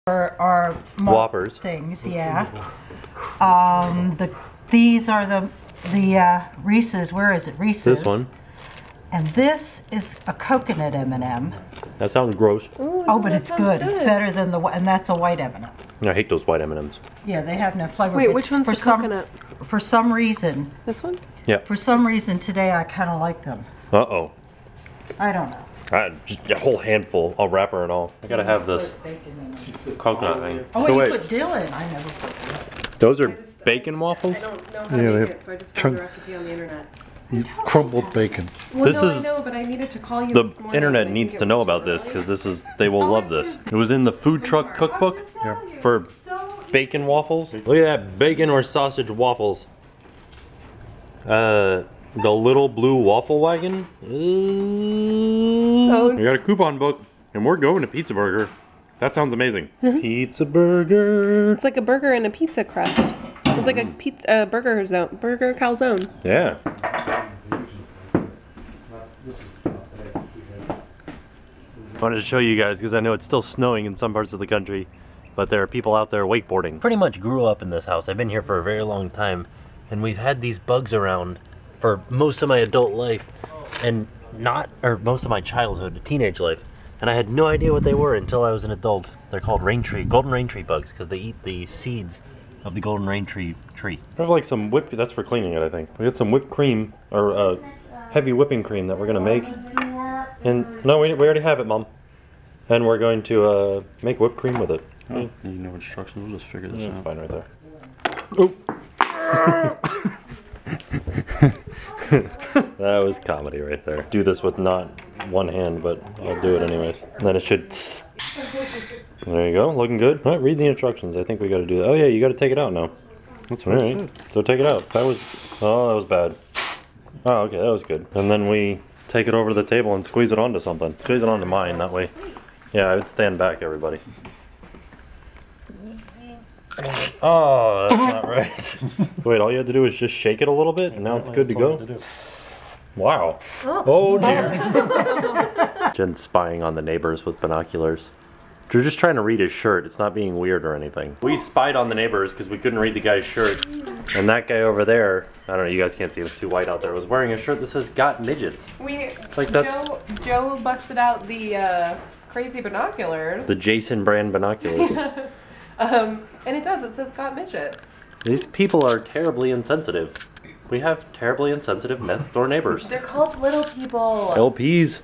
are Whoppers things, yeah. These are the Reese's. Where is it? Reese's. This one. And this is a coconut M&M. That sounds gross. Ooh, Oh, but it's good. It's better than and that's a white M&M. I hate those white M&Ms. Yeah, they have no flavor. Wait, which one's the coconut? For some reason. This one? Yeah. For some reason today I kind of like them. Uh-oh. I don't know. Just a whole handful, a wrapper and all. I gotta have this coconut thing. Oh, So wait, wait, you put dill in. I never put dill. those are bacon waffles? I don't know how to make it, so I just found the recipe on the internet. Crumbled bacon. Well, This no, is- I know, but I needed to call you The this morning, internet and I needs think to it know was about too this early. because they will love this. It was in the food truck cookbook for bacon waffles. Look at that bacon or sausage waffles. The little blue waffle wagon. Oh. We got a coupon book and we're going to Pizza Burger. That sounds amazing. Pizza Burger. It's like a burger and a pizza crust. It's like a pizza burger calzone. Yeah. I wanted to show you guys because I know it's still snowing in some parts of the country, but there are people out there wakeboarding. Pretty much grew up in this house. I've been here for a very long time, and we've had these bugs around for most of my adult life, and most of my childhood, teenage life, and I had no idea what they were until I was an adult. They're called golden rain tree bugs because they eat the seeds of the golden rain tree. I have like some that's for cleaning it, I think. We got some whipped cream, or heavy whipping cream that we're gonna make. And no, we already have it, Mom. And we're going to make whipped cream with it. Oh, you know instructions, we'll just figure this out. It's fine right there. Oh. That was comedy right there. Do this with not one hand, but I'll do it anyways. And then it should... There you go, looking good. All right, read the instructions. I think we gotta do that. Oh yeah, you gotta take it out now. That's All right, so take it out. That was bad. Oh, okay, that was good. And then we take it over to the table and squeeze it onto something. Squeeze it onto mine, that way. Yeah, I would stand back, everybody. Oh, that's not right. Wait, all you had to do is just shake it a little bit, and now it's good to go? Wow. Oh dear. Jen's spying on the neighbors with binoculars. They're just trying to read his shirt. It's not being weird or anything. We spied on the neighbors because we couldn't read the guy's shirt. And that guy over there, I don't know, you guys can't see, it's too white out there, was wearing a shirt that says "Got Midgets." Joe busted out the crazy binoculars. The Jason brand binoculars. And it says "Got Midgets." These people are terribly insensitive. We have terribly insensitive next door neighbors. They're called little people. LPs.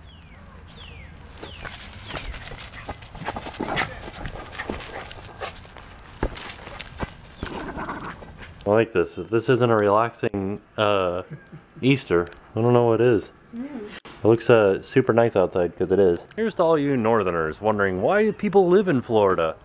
I like this. If this isn't a relaxing Easter, I don't know what is. It looks super nice outside because it is. Here's to all you northerners wondering why people live in Florida.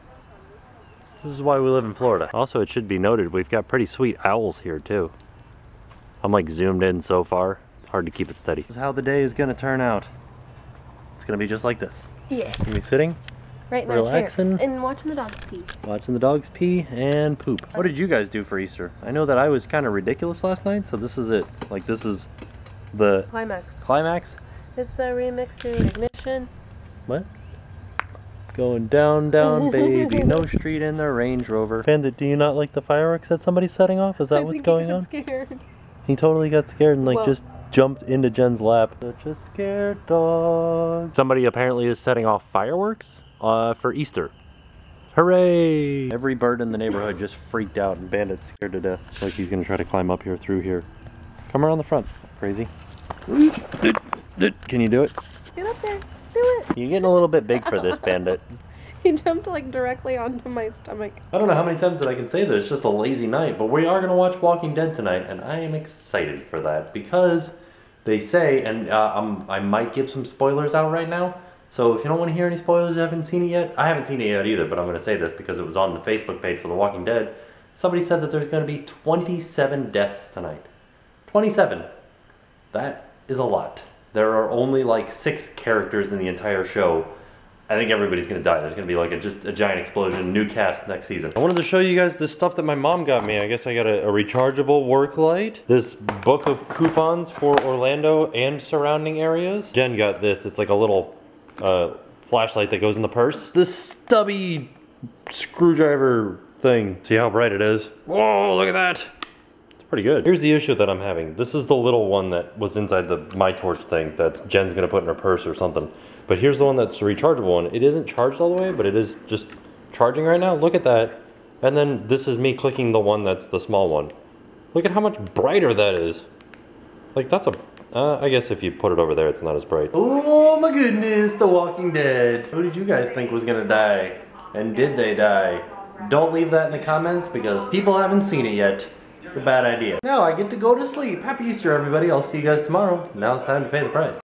This is why we live in Florida. Also, it should be noted, we've got pretty sweet owls here too. I'm like zoomed in so far, it's hard to keep it steady. This is how the day is gonna turn out. It's gonna be just like this. Yeah. Gonna be sitting, Right in relaxing, our chairs and watching the dogs pee. watching the dogs pee and poop. What did you guys do for Easter? I know that I was kind of ridiculous last night, so this is it. Like, this is the climax. It's a remix to Ignition. What? Going down, down, baby, no street in the Range Rover. Bandit, do you not like the fireworks that somebody's setting off? Is that what's going on? Scared. He totally got scared and like Well- just jumped into Jen's lap. Such a scared dog. Somebody apparently is setting off fireworks for Easter. Hooray! Every bird in the neighborhood just freaked out and Bandit's scared to death. Like he's gonna try to climb up here through here. Come around the front, crazy. Can you do it? Get up there. Do it. You're getting a little bit big for this, Bandit. He jumped like directly onto my stomach. I don't know how many times that I can say this, it's just a lazy night, but we are going to watch Walking Dead tonight, and I am excited for that, because they say, and I might give some spoilers out right now, so if you don't want to hear any spoilers, you haven't seen it yet, I haven't seen it yet either, but I'm going to say this because it was on the Facebook page for The Walking Dead. Somebody said that there's going to be 27 deaths tonight. 27. That is a lot. There are only like 6 characters in the entire show. I think everybody's gonna die. There's gonna be like just a giant explosion, new cast next season. I wanted to show you guys this stuff that my mom got me. I guess I got a rechargeable work light. This book of coupons for Orlando and surrounding areas. Jen got this. It's like a little flashlight that goes in the purse. This stubby screwdriver thing. See how bright it is? Whoa, look at that. It's pretty good. Here's the issue that I'm having. This is the little one that was inside the My Torch thing that Jen's gonna put in her purse or something. But here's the one that's the rechargeable one. It isn't charged all the way, but it is just charging right now. Look at that. And then this is me clicking the one that's the small one. Look at how much brighter that is. Like that's a, I guess if you put it over there, it's not as bright. Oh my goodness, The Walking Dead. Who did you guys think was gonna die? And did they die? Don't leave that in the comments because people haven't seen it yet. It's a bad idea. Now I get to go to sleep. Happy Easter, everybody. I'll see you guys tomorrow. Now it's time to pay the price.